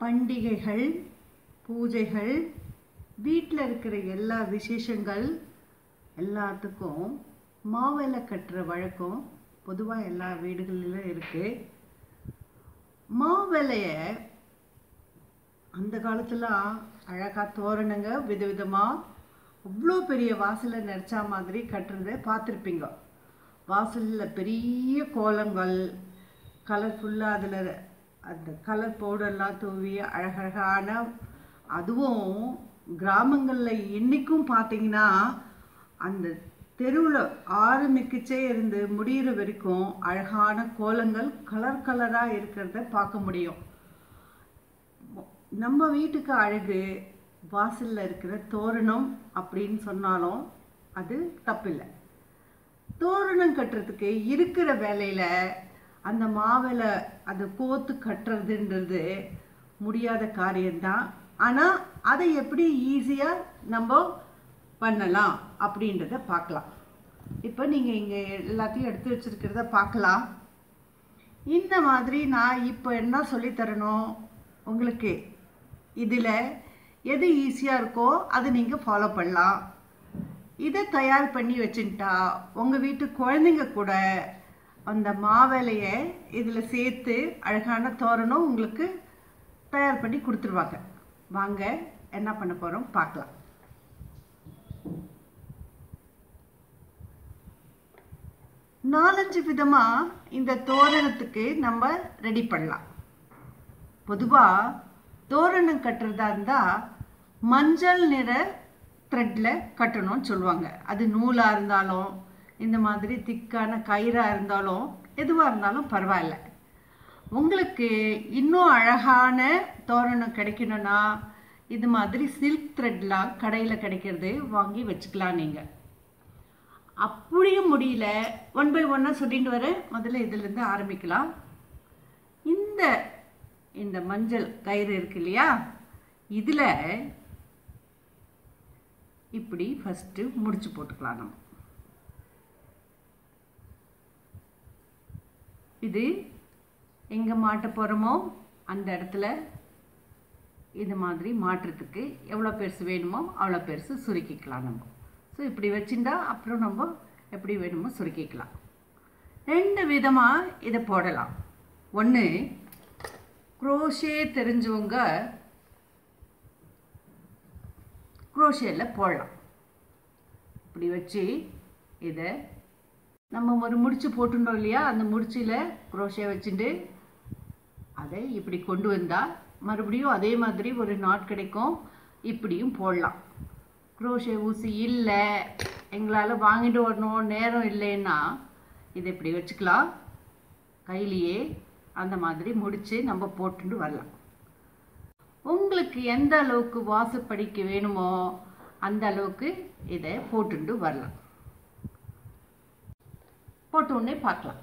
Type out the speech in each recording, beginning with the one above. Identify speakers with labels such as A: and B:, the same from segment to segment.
A: பண்டிகைகள், பூஜைகள், வீட்டில் இருக்கிற எல்லா விசேஷங்கள் எல்லாத்துக்கும் மாவிலை கட்டுற வழக்கம் பொதுவாக எல்லா வீடுகளிலும் இருக்குது. மாவிலையை அந்த காலத்தில் அழகாக தோரணங்க விதவிதமாக அவ்வளோ பெரிய வாசலில் நெரிச்சா மாதிரி கட்டுறதை பார்த்துருப்பீங்க. வாசலில் பெரிய கோலங்கள் கலர்ஃபுல்லாக அதில் அந்த கலர் பவுடர்லாம் தூவி அழகழகான, அதுவும் கிராமங்களில் இன்றைக்கும் பார்த்தீங்கன்னா அந்த தெருவில் ஆரம்பிக்கிச்சே இருந்து முடிகிற வரைக்கும் அழகான கோலங்கள் கலர் கலராக இருக்கிறத பார்க்க முடியும். நம்ம வீட்டுக்கு அழகு வாசலில் இருக்கிற தோரணம் அப்படின்னு சொன்னாலும் அது தப்பில்லை. தோரணம் கட்டுறதுக்கு இருக்கிற வேலையில் அந்த மாவிலை அதை கோத்து கட்டுறதுன்றது முடியாத காரியம்தான். ஆனால் அதை எப்படி ஈஸியாக நம்ம பண்ணலாம் அப்படின்றத பார்க்கலாம். இப்போ நீங்கள் இங்கே எல்லாத்தையும் எடுத்து வச்சுருக்கிறத பார்க்கலாம். இந்த மாதிரி நான் இப்போ என்ன சொல்லித்தரணும் உங்களுக்கு, இதில் எது ஈஸியாக இருக்கோ அதை நீங்கள் ஃபாலோ பண்ணலாம். இதை தயார் பண்ணி வச்சுட்டா உங்கள் வீட்டு குழந்தைங்க கூட அந்த மாவிலையை இதில் சேர்த்து அழகான தோரணம் உங்களுக்கு தயார் பண்ணி கொடுத்துருவாங்க. வாங்க என்ன பண்ண போகிறோம் பார்க்கலாம். நாலஞ்சு விதமாக இந்த தோரணத்துக்கு நம்ம ரெடி பண்ணலாம். பொதுவாக தோரணம் கட்டுறதா இருந்தால் மஞ்சள் நிற த்ரெட்டில் கட்டணும்னு சொல்லுவாங்க. அது நூலாக இருந்தாலும் இந்த மாதிரி திக்கான கயிறாக இருந்தாலும் எதுவாக இருந்தாலும் பரவாயில்ல. உங்களுக்கு இன்னும் அழகான தோரணம் கிடைக்கணும்னா இது மாதிரி சில்க் த்ரெட்லாம் கடையில் கிடைக்கிறது வாங்கி வச்சுக்கலாம். நீங்கள் அப்படியும் முடியல, 1 by 1 சொல்லிட்டு வரேன். முதல்ல இதிலேருந்து ஆரம்பிக்கலாம். இந்த மஞ்சள் கயிறு இருக்கு இல்லையா, இதில் இப்படி ஃபஸ்ட்டு முடிச்சு போட்டுக்கலாம். நம்ம இது எங்கே மாட்ட போகிறோமோ அந்த இடத்துல இது மாதிரி மாட்டுறதுக்கு எவ்வளோ பெருசு வேணுமோ அவ்வளோ பெருசு சுருக்கிக்கலாம் நம்ம. ஸோ இப்படி வச்சுட்டா அப்புறம் நம்ம எப்படி வேணுமோ சுருக்கிக்கலாம். 2 விதமாக இதை போடலாம். ஒன்று, குரோஷே தெரிஞ்சவங்க குரோஷேயில் போடலாம். இப்படி வச்சு இதை நம்ம ஒரு முடிச்சு போட்டுட்டோம் இல்லையா, அந்த முடிச்சில் குரோஷே வச்சுட்டு அதை இப்படி கொண்டு வந்தால் மறுபடியும் அதே மாதிரி ஒரு நாட் கிடைக்கும். இப்படியும் போடலாம். குரோஷே ஊசி இல்லை, எங்களால் வாங்கிட்டு வரணும், நேரம் இல்லைன்னா இதை இப்படி வச்சுக்கலாம். கையிலேயே அந்த மாதிரி முடித்து நம்ம போட்டுட்டு வரலாம். உங்களுக்கு எந்த அளவுக்கு வாசப்படிக்கு வேணுமோ அந்த அளவுக்கு இதை போட்டுட்டு வரலாம். போட்ட உடனே பார்க்கலாம்.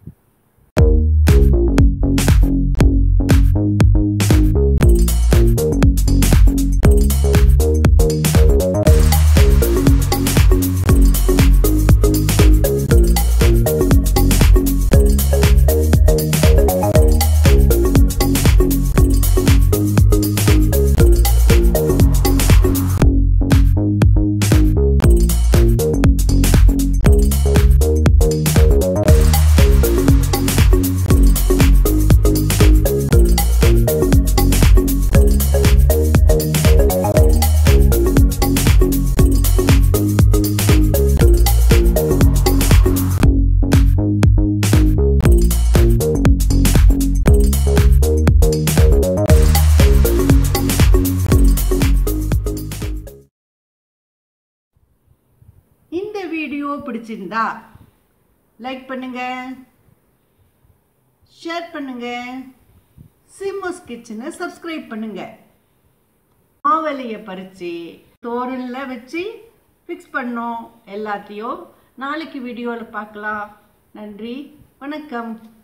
A: இந்த வீடியோ பிடிச்சிருந்தா லைக் பண்ணுங்க, ஷேர் பண்ணுங்க, சிம்மோஸ் கிச்சனை சப்ஸ்கிரைப் பண்ணுங்க. மாவிலையை பறித்து தோரணில் வச்சு ஃபிக்ஸ் பண்ணோம். எல்லாத்தையும் நாளைக்கு வீடியோவில் பார்க்கலாம். நன்றி, வணக்கம்.